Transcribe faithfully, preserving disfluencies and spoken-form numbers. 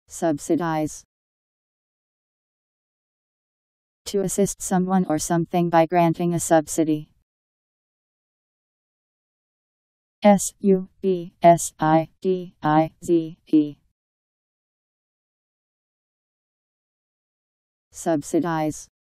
Subsidize. To assist someone or something by granting a subsidy. S U B S I D I Z E. Subsidize.